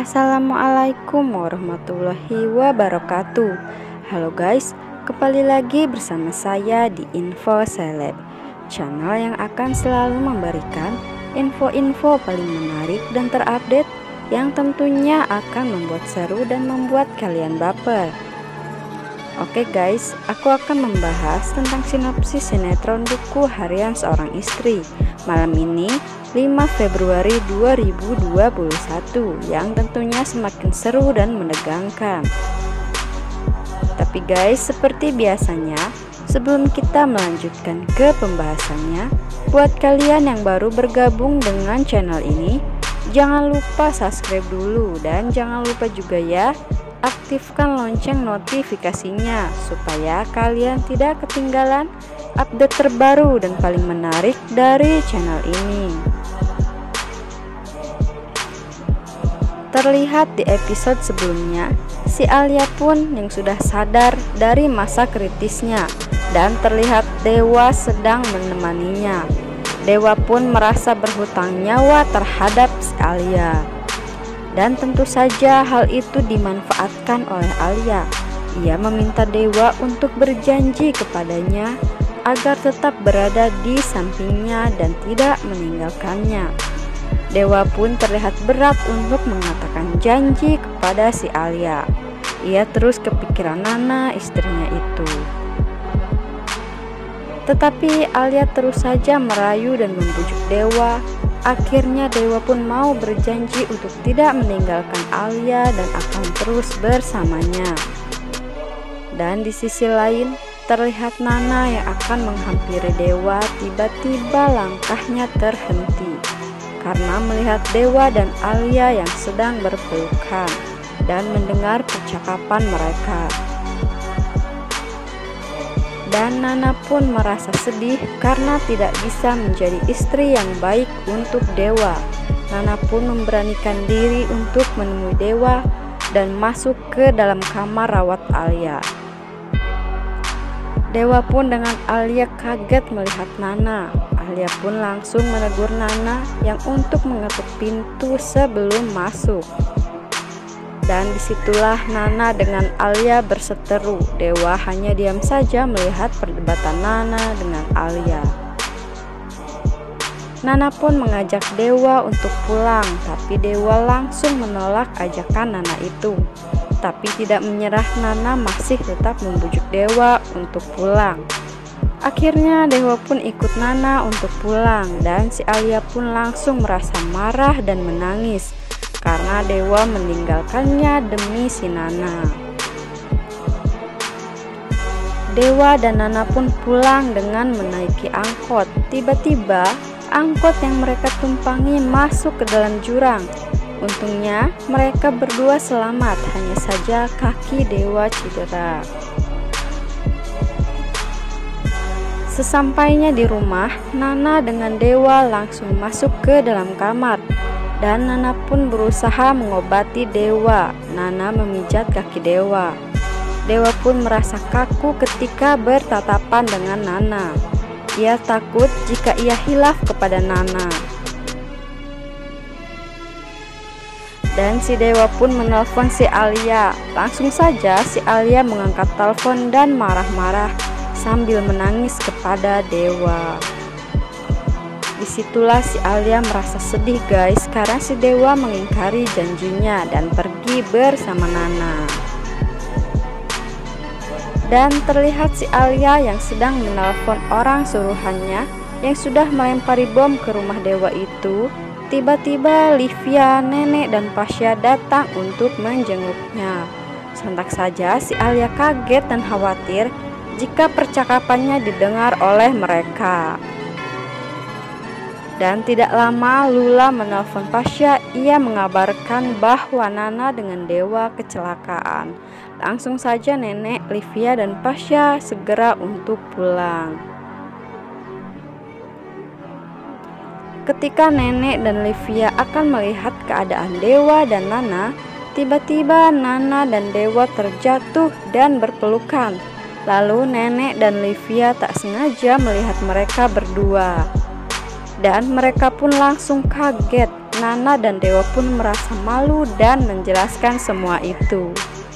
Assalamualaikum warahmatullahi wabarakatuh. Halo guys, kembali lagi bersama saya di Info Seleb, channel yang akan selalu memberikan info-info paling menarik dan terupdate yang tentunya akan membuat seru dan membuat kalian baper. Oke guys, aku akan membahas tentang sinopsis sinetron Buku Harian Seorang Istri malam ini 5 Februari 2021 yang tentunya semakin seru dan menegangkan. Tapi guys, seperti biasanya, sebelum kita melanjutkan ke pembahasannya, buat kalian yang baru bergabung dengan channel ini, jangan lupa subscribe dulu dan jangan lupa juga ya aktifkan lonceng notifikasinya supaya kalian tidak ketinggalan update terbaru dan paling menarik dari channel ini. Terlihat di episode sebelumnya, si Alia pun yang sudah sadar dari masa kritisnya dan terlihat Dewa sedang menemaninya. Dewa pun merasa berhutang nyawa terhadap si Alia. Dan tentu saja hal itu dimanfaatkan oleh Alia. Ia meminta Dewa untuk berjanji kepadanya agar tetap berada di sampingnya dan tidak meninggalkannya. Dewa pun terlihat berat untuk mengatakan janji kepada si Alia. Ia terus kepikiran Nana, istrinya itu. Tetapi Alia terus saja merayu dan membujuk Dewa. Akhirnya Dewa pun mau berjanji untuk tidak meninggalkan Alia dan akan terus bersamanya. Dan di sisi lain, terlihat Nana yang akan menghampiri Dewa. Tiba-tiba langkahnya terhenti karena melihat Dewa dan Alia yang sedang berpelukan dan mendengar percakapan mereka. Dan Nana pun merasa sedih karena tidak bisa menjadi istri yang baik untuk Dewa. Nana pun memberanikan diri untuk menemui Dewa dan masuk ke dalam kamar rawat Alia. Dewa pun dengan Alia kaget melihat Nana. Alia pun langsung menegur Nana yang untuk mengetuk pintu sebelum masuk. Dan disitulah Nana dengan Alia berseteru. Dewa hanya diam saja melihat perdebatan Nana dengan Alia. Nana pun mengajak Dewa untuk pulang, tapi Dewa langsung menolak ajakan Nana itu. Tapi tidak menyerah, Nana masih tetap membujuk Dewa untuk pulang. Akhirnya Dewa pun ikut Nana untuk pulang dan si Alia pun langsung merasa marah dan menangis karena Dewa meninggalkannya demi si Nana. Dewa dan Nana pun pulang dengan menaiki angkot. Tiba-tiba angkot yang mereka tumpangi masuk ke dalam jurang. Untungnya mereka berdua selamat, hanya saja kaki Dewa cedera. Sesampainya di rumah, Nana dengan Dewa langsung masuk ke dalam kamar. Dan Nana pun berusaha mengobati Dewa. Nana memijat kaki Dewa. Dewa pun merasa kaku ketika bertatapan dengan Nana. Ia takut jika ia hilaf kepada Nana. Dan si Dewa pun menelpon si Alia. Langsung saja si Alia mengangkat telepon dan marah-marah sambil menangis kepada Dewa. Disitulah si Alia merasa sedih guys karena si Dewa mengingkari janjinya dan pergi bersama Nana. Dan terlihat si Alia yang sedang menelpon orang suruhannya yang sudah melempari bom ke rumah Dewa itu. Tiba-tiba Livia, Nenek, dan Pasha datang untuk menjenguknya. Sontak saja si Alia kaget dan khawatir jika percakapannya didengar oleh mereka. Dan tidak lama Lula menelpon Pasha. Ia mengabarkan bahwa Nana dengan Dewa kecelakaan. Langsung saja Nenek, Livia, dan Pasha segera untuk pulang. Ketika Nenek dan Livia akan melihat keadaan Dewa dan Nana, tiba-tiba Nana dan Dewa terjatuh dan berpelukan. Lalu Nenek dan Livia tak sengaja melihat mereka berdua. Dan mereka pun langsung kaget Nana dan Dewa pun merasa malu dan menjelaskan semua itu.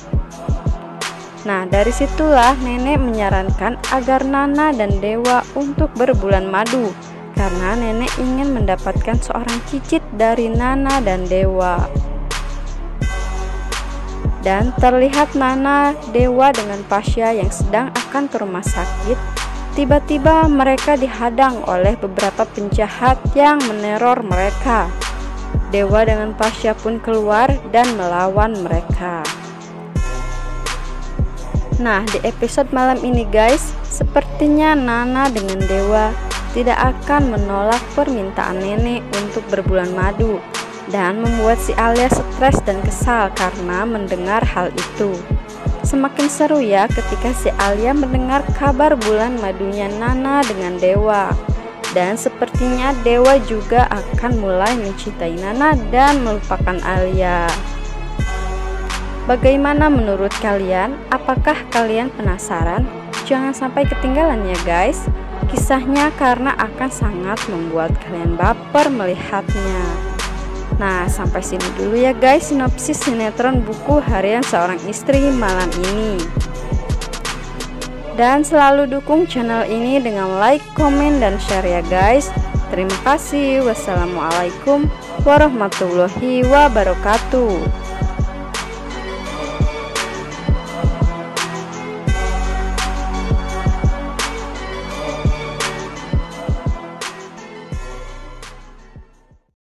Nah, dari situlah nenek menyarankan agar Nana dan Dewa untuk berbulan madu, karena nenek ingin mendapatkan seorang cicit dari Nana dan Dewa. Dan terlihat Nana, Dewa dengan Pasya yang sedang akan ke rumah sakit. Tiba-tiba mereka dihadang oleh beberapa penjahat yang meneror mereka. Dewa dengan Pasya pun keluar dan melawan mereka. Nah, di episode malam ini guys, sepertinya Nana dengan Dewa tidak akan menolak permintaan nenek untuk berbulan madu, dan membuat si Alia stres dan kesal karena mendengar hal itu. Semakin seru ya ketika si Alia mendengar kabar bulan madunya Nana dengan Dewa. Dan sepertinya Dewa juga akan mulai mencintai Nana dan melupakan Alia. Bagaimana menurut kalian? Apakah kalian penasaran? Jangan sampai ketinggalan ya guys kisahnya, karena akan sangat membuat kalian baper melihatnya. Nah, sampai sini dulu ya guys sinopsis sinetron buku harian seorang istri malam ini. Dan selalu dukung channel ini dengan like, komen, dan share ya guys. Terima kasih. Wassalamualaikum warahmatullahi wabarakatuh.